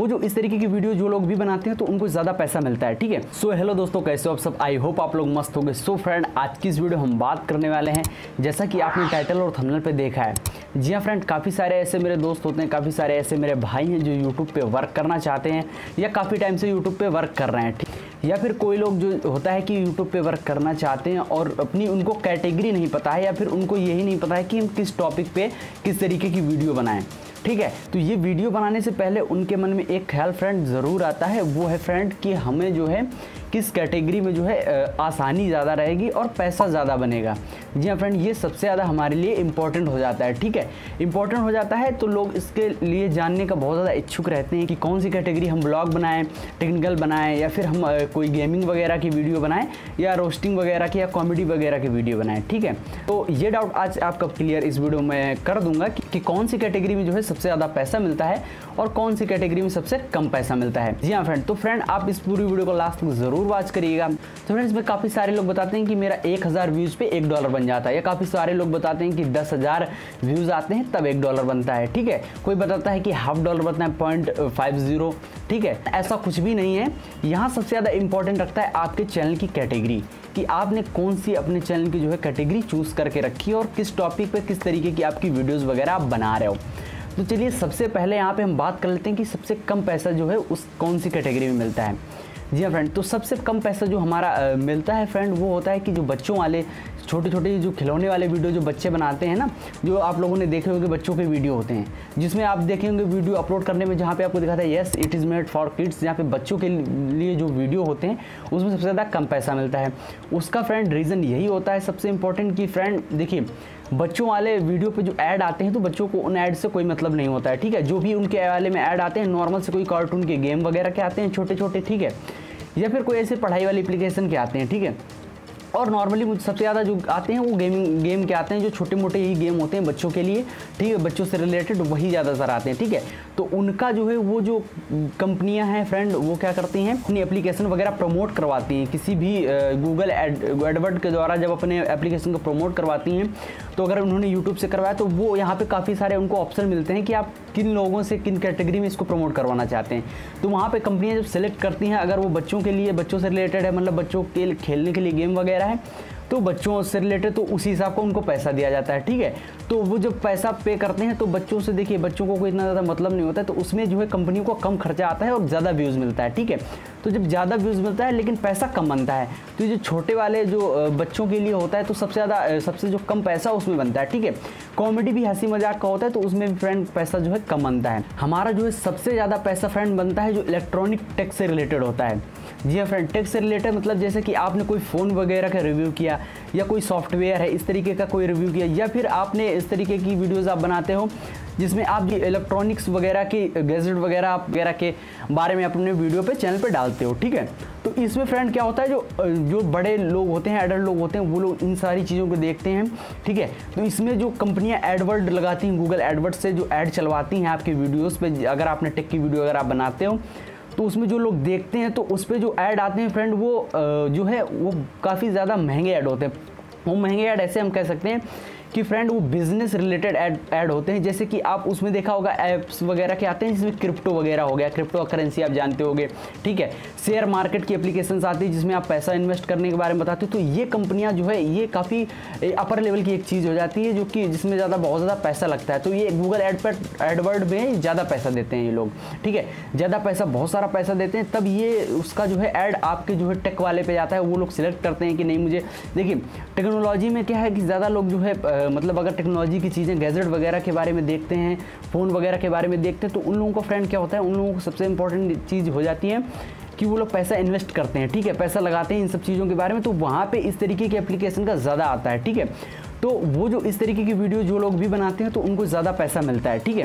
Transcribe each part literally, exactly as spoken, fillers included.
वो जो इस तरीके की वीडियो जो लोग भी बनाते हैं तो उनको ज़्यादा पैसा मिलता है। ठीक है, सो हेलो दोस्तों, कैसे हो आप सब? आई होप आप लोग मस्त होंगे। सो फ्रेंड, आज की इस वीडियो हम बात करने वाले हैं, जैसा कि आपने टाइटल और थंबनेल पे देखा है। जी हाँ फ्रेंड, काफ़ी सारे ऐसे मेरे दोस्त होते हैं, काफ़ी सारे ऐसे मेरे भाई हैं जो यूट्यूब पे वर्क करना चाहते हैं या काफ़ी टाइम से यूट्यूब पे वर्क कर रहे हैं। ठीक, या फिर कोई लोग जो होता है कि यूट्यूब पे वर्क करना चाहते हैं और अपनी उनको कैटेगरी नहीं पता है या फिर उनको यही नहीं पता है कि हम किस टॉपिक पे किस तरीके की वीडियो बनाएं। ठीक है, तो ये वीडियो बनाने से पहले उनके मन में एक ख्याल फ्रेंड ज़रूर आता है, वो है फ्रेंड कि हमें जो है किस कैटेगरी में जो है आसानी ज़्यादा रहेगी और पैसा ज़्यादा बनेगा। जी हाँ फ्रेंड, ये सबसे ज़्यादा हमारे लिए इम्पॉर्टेंट हो जाता है। ठीक है, इम्पॉर्टेंट हो जाता है तो लोग इसके लिए जानने का बहुत ज़्यादा इच्छुक रहते हैं कि कौन सी कैटेगरी हम ब्लॉग बनाएं, टेक्निकल बनाएं या फिर हम कोई गेमिंग वगैरह की वीडियो बनाएं या रोस्टिंग वगैरह की या कॉमेडी वगैरह की वीडियो बनाएं। ठीक है, तो ये डाउट आज आपका क्लियर इस वीडियो में कर दूंगा कि, कि कौन सी कैटेगरी में जो है सबसे ज़्यादा पैसा मिलता है और कौन सी कैटेगरी में सबसे कम पैसा मिलता है। जी हाँ फ्रेंड, तो फ्रेंड आप इस पूरी वीडियो को लास्ट तक ज़रूर वॉच करिएगा। तो फ्रेंड्स, इसमें काफ़ी सारे लोग बताते हैं कि मेरा एक हज़ार व्यूज़ पे एक डॉलर बन जाता है, या काफ़ी सारे लोग बताते हैं कि दस हज़ार व्यूज़ आते हैं तब एक डॉलर बनता है। ठीक है, कोई बताता है कि हाफ डॉलर बनता है पॉइंट फाइव जीरो। ठीक है, ऐसा कुछ भी नहीं है। यहाँ सबसे ज़्यादा इंपॉर्टेंट रखता है आपके चैनल की कैटेगरी, कि आपने कौन सी अपने चैनल की जो है कैटेगरी चूज़ करके रखी है और किस टॉपिक पे किस तरीके की आपकी वीडियोज़ वगैरह आप बना रहे हो। तो चलिए सबसे पहले यहाँ पे हम बात कर लेते हैं कि सबसे कम पैसा जो है उस कौन सी कैटेगरी में मिलता है। जी हाँ फ्रेंड, तो सबसे कम पैसा जो हमारा आ, मिलता है फ्रेंड, वो होता है कि जो बच्चों वाले छोटे छोटे जो खिलौने वाले वीडियो जो बच्चे बनाते हैं ना, जो आप लोगों ने देखे होंगे बच्चों के वीडियो होते हैं, जिसमें आप देखे होंगे वीडियो अपलोड करने में जहाँ पे आपको दिखाता है yes it is made for kids, जहाँ पे बच्चों के लिए जो वीडियो होते हैं उसमें सबसे ज़्यादा कम पैसा मिलता है। उसका फ्रेंड रीज़न यही होता है सबसे इंपॉर्टेंट कि फ्रेंड देखिए, बच्चों वाले वीडियो पे जो ऐड आते हैं तो बच्चों को उन ऐड से कोई मतलब नहीं होता है। ठीक है, जो भी उनके वाले में ऐड आते हैं नॉर्मल से कोई कार्टून के गेम वगैरह के आते हैं छोटे छोटे। ठीक है, या फिर कोई ऐसे पढ़ाई वाली एप्लीकेशन के आते हैं। ठीक है, और नॉर्मली मुझे सबसे ज़्यादा जो आते हैं वो गेमिंग गेम के आते हैं, जो छोटे मोटे ही गेम होते हैं बच्चों के लिए। ठीक है, बच्चों से रिलेटेड वही ज़्यादातर आते हैं। ठीक है, तो उनका जो है वो जो कंपनियां हैं फ्रेंड, वो क्या करती हैं अपनी एप्लीकेशन वगैरह प्रमोट करवाती हैं किसी भी गूगल एड एडवर्ड के द्वारा। जब अपने एप्लीकेशन को प्रमोट करवाती हैं तो अगर उन्होंने यूट्यूब से करवाया तो वो यहाँ पे काफ़ी सारे उनको ऑप्शन मिलते हैं कि आप किन लोगों से किन कैटेगरी में इसको प्रमोट करवाना चाहते हैं। तो वहाँ पे कंपनियाँ जब सेलेक्ट करती हैं, अगर वो बच्चों के लिए बच्चों से रिलेटेड है, मतलब बच्चों के खेलने के लिए गेम वगैरह है, तो बच्चों से रिलेटेड तो उसी हिसाब को उनको पैसा दिया जाता है। ठीक है, तो वो जब पैसा पे करते हैं तो बच्चों से देखिए बच्चों को कोई इतना ज़्यादा मतलब नहीं होता है, तो उसमें जो है कंपनी को कम खर्चा आता है और ज़्यादा व्यूज़ मिलता है। ठीक है, तो जब ज़्यादा व्यूज़ मिलता है लेकिन पैसा कम बनता है, तो जो छोटे वाले जो बच्चों के लिए होता है तो सबसे ज़्यादा सबसे जो कम पैसा उसमें बनता है। ठीक है, कॉमेडी भी हंसी मजाक का होता है तो उसमें भी फ्रेंड पैसा जो है कम बनता है। हमारा जो है सबसे ज़्यादा पैसा फ्रेंड बनता है जो इलेक्ट्रॉनिक टेक से रिलेटेड होता है। जी हाँ फ्रेंड, टेक से रिलेटेड मतलब जैसे कि आपने कोई फ़ोन वगैरह का रिव्यू किया या कोई सॉफ्टवेयर है इस तरीके का कोई रिव्यू किया, या फिर आपने इस तरीके की वीडियोस आप बनाते हो जिसमें आप इलेक्ट्रॉनिक्स वगैरह की गैजेट वगैरह आप वगैरह के बारे में अपने वीडियो पे चैनल पे डालते हो। ठीक है, तो इसमें फ्रेंड क्या होता है, जो जो बड़े लोग होते हैं, एडल्ट लोग होते हैं, वो लोग इन सारी चीज़ों को देखते हैं। ठीक है, तो इसमें जो कंपनियां एडवर्ड लगाती हैं, गूगल एडवर्ड से जो ऐड चलवाती हैं आपकी वीडियोज़ पे, अगर आपने टेक की वीडियो अगर आप बनाते हो तो उसमें जो लोग देखते हैं तो उस पर जो ऐड आते हैं फ्रेंड, वो जो है वो काफ़ी ज़्यादा महंगे ऐड होते हैं। वो महंगे ऐड ऐसे हम कह सकते हैं कि फ्रेंड वो बिजनेस रिलेटेड ऐड ऐड होते हैं। जैसे कि आप उसमें देखा होगा ऐप्स वगैरह के आते हैं जिसमें क्रिप्टो वगैरह हो गया, क्रिप्टो करेंसी आप जानते होंगे। ठीक है, शेयर मार्केट की एप्लीकेशंस आती है जिसमें आप पैसा इन्वेस्ट करने के बारे में बताते हो। तो ये कंपनियां जो है ये काफ़ी अपर लेवल की एक चीज़ हो जाती है जो कि जिसमें ज़्यादा बहुत ज़्यादा पैसा लगता है। तो ये गूगल एड पर एडवर्ड में ज़्यादा पैसा देते हैं ये लोग। ठीक है, ज़्यादा पैसा बहुत सारा पैसा देते हैं, तब ये उसका जो है ऐड आपके जो है टेक वाले पे जाता है। वो लोग सिलेक्ट करते हैं कि नहीं मुझे, देखिए टेक्नोलॉजी में क्या है कि ज़्यादा लोग जो है मतलब अगर टेक्नोलॉजी की चीज़ें गैजेट वगैरह के बारे में देखते हैं, फ़ोन वगैरह के बारे में देखते हैं, तो उन लोगों का फ्रेंड क्या होता है, उन लोगों को सबसे इंपॉर्टेंट चीज़ हो जाती है कि वो लोग पैसा इन्वेस्ट करते हैं। ठीक है, पैसा लगाते हैं इन सब चीज़ों के बारे में, तो वहाँ पे इस तरीके की एप्लीकेशन का ज़्यादा आता है। ठीक है, तो वो जो इस तरीके की वीडियो जो लोग भी बनाते हैं तो उनको ज़्यादा पैसा मिलता है। ठीक है,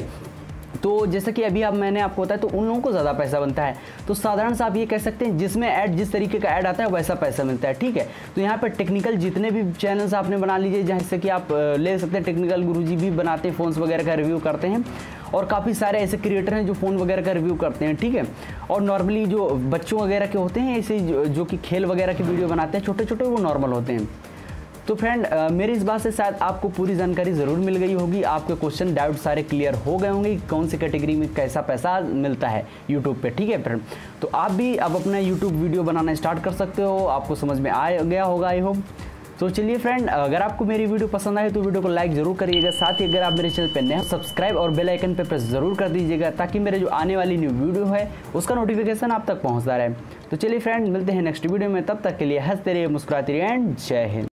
तो जैसे कि अभी अब मैंने आपको बताया तो उन लोगों को ज़्यादा पैसा बनता है। तो साधारण सा आप ये कह सकते हैं जिसमें ऐड जिस तरीके का ऐड आता है वैसा पैसा मिलता है। ठीक है, तो यहाँ पर टेक्निकल जितने भी चैनल्स आपने बना लीजिए, जैसे कि आप ले सकते हैं टेक्निकल गुरुजी भी बनाते हैं, फ़ोन्स वगैरह का रिव्यू करते हैं, और काफ़ी सारे ऐसे क्रिएटर हैं जो फ़ोन वगैरह का रिव्यू करते हैं। ठीक है, और नॉर्मली जो बच्चों वगैरह के होते हैं ऐसे जो, जो कि खेल वगैरह की वीडियो बनाते हैं छोटे छोटे, वो नॉर्मल होते हैं। तो फ्रेंड मेरी इस बात से शायद आपको पूरी जानकारी ज़रूर मिल गई होगी, आपके क्वेश्चन डाउट सारे क्लियर हो गए होंगे कि कौन सी कैटेगरी में कैसा पैसा मिलता है यूट्यूब पे, ठीक है फ्रेंड। तो आप भी अब अपना यूट्यूब वीडियो बनाना स्टार्ट कर सकते हो, आपको समझ में आ गया होगा आई होप। तो चलिए फ्रेंड, अगर आपको मेरी वीडियो पसंद आए तो वीडियो को लाइक जरूर करिएगा, साथ ही अगर आप मेरे चैनल पर नए सब्सक्राइब और बेल आइकन पे प्रेस जरूर कर दीजिएगा, ताकि मेरे जो आने वाली न्यू वीडियो है उसका नोटिफिकेशन आप तक पहुंचता रहे। तो चलिए फ्रेंड, मिलते हैं नेक्स्ट वीडियो में, तब तक के लिए हंसते रहिए, मुस्कुराते रहिए एंड जय हिंद।